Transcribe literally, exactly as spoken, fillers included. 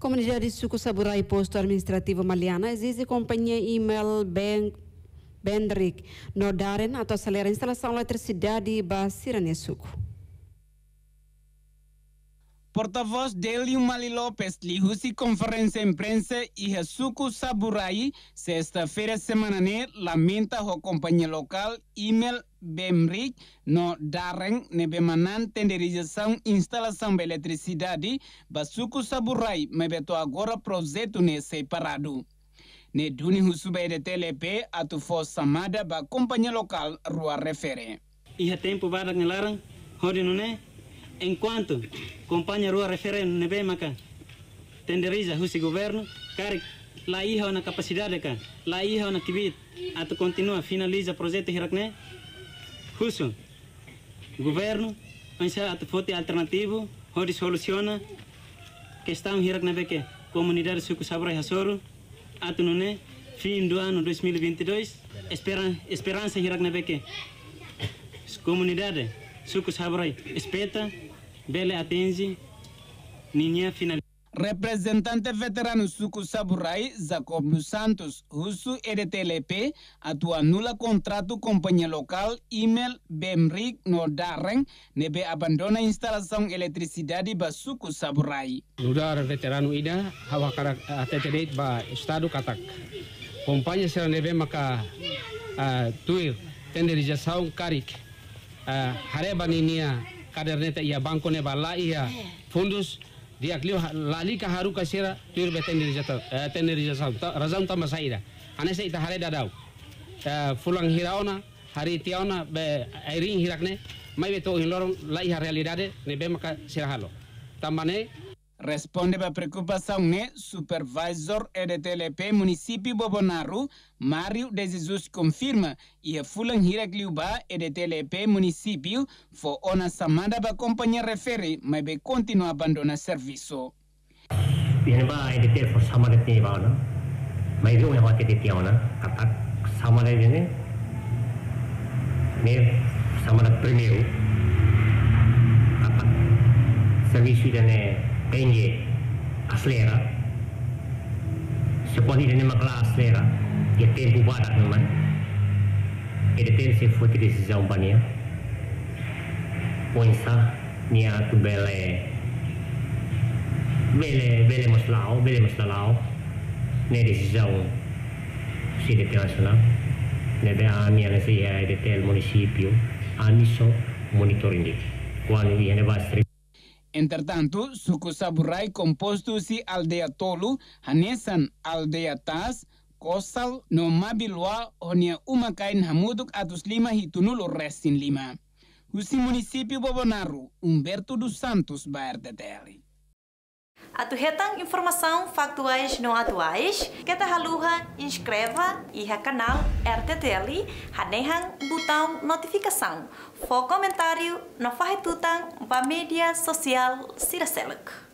Comunidade Suku Saburai Posto Administrativo Maliana exige companhia email Bank Bendrick no darem atau acelerar a instalação de eletricidade ba Sirane Suku. Porta-voz Delio Mali Lopes lihusi conferência imprensa e a Suku Saburai sexta-feira semana ne lamenta a companhia local email Bemric no darem nebe manan tenderização instalação de eletricidade ba Suku Saburai mebeto agora projeto ne separado. Ne duni husube de T L P atu fos samada ba companhia local rua refere. Iha tempo barak ngelarang hodi nune enquanto companhia rua refere nebe maka tenderiza husi governo cari la iha na capacidade ka la iha na kibit atu continua finaliza projeto hirakne husu governo ansa atu fote alternativo hodi soluciona questão hirakne beke comunidade Suku Saburai Hasoro atu nune fim do ano dois mil e vinte e dois esperan esperança hirakne beke comunidade Suku Saburai espeta bele atinge ninha final. Representante veterano Suku Saburai Jacob dos Santos Husu E D T L P atua nula contrato companhia local email Bemric no darem nebe abandona instalação eletricidade ba Suku Saburai. Lugar veterano ida hawa kara atetedet ba estado katak. Companhia será nebe maka uh, tuir tenderização karik uh, hareba ninia kaderneta ia banco ne ba la ia fundos dia clio lali ka haru ka sira tuir betenderização tenderização razão tama saída anese ita hare dadau fulang hiraona hari tiaona be airing hirakne mai beto hilorong la ia realidade ne be maka sira halo tambane. Responde para a preocupação né supervisor E D T L P município Bobonaru Mário de Jesus confirma e a fulan Hiracliuba E D T L P município foi ona samada ba companhia refere mas be continua abandona serviço. Ini ba E D T L for samada ni ba na mai do ya wate de tiona kata samada ni ne samada primeiro kata serviço ne Pengue acelera, se pode ir numa classe acelera, e a tempo barato não é? E depois se foi decisão banha, poinsa nia tu bele, bele bele masalah, bele masalah, ne decisão se nacional, ne be a nia nesse é de tel município, aniso monitoring, quando ia ne vai. Entretanto, Suku Saburai composto-se aldeia Tolu, Hanesan aldeia Tas, Kosal, no Mabilua, onde uma cain hamuduk atus lima hitunulo restin lima. Usi município Bobonaru, Humberto dos Santos, Baer de Terri. Atu hetang informação factuais não atuais, que ta haluha inscreva e ha canal R T T L, hanehang botão notificação, for comentário no fahetutang ba mídia social Siraselek.